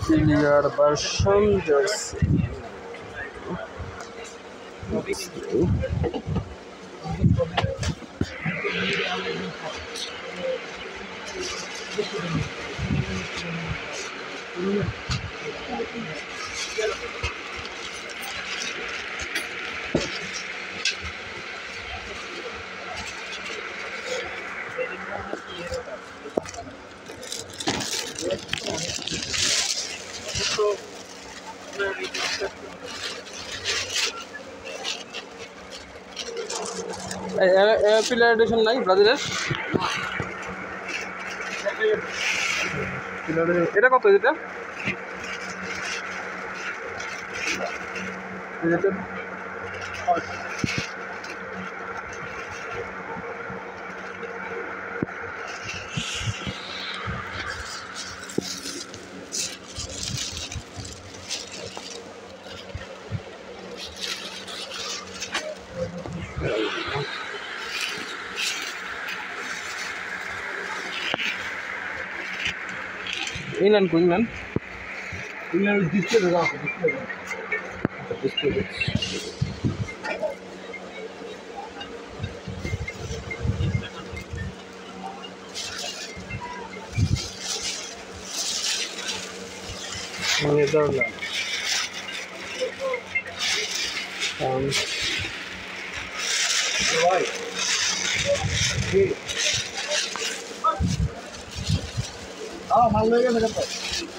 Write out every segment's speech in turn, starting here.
clear version jersey. Player edition নাই ব্রাজিলের এটা কত এটা England ko England display lagao display Netherlands right okay ভালো লাগে না কত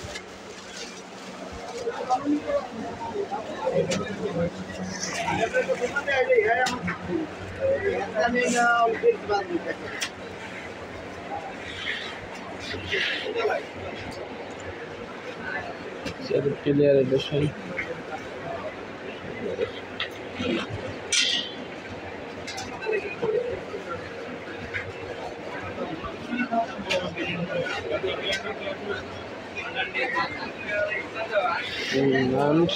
clear edition and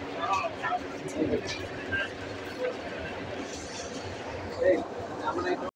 Netherlands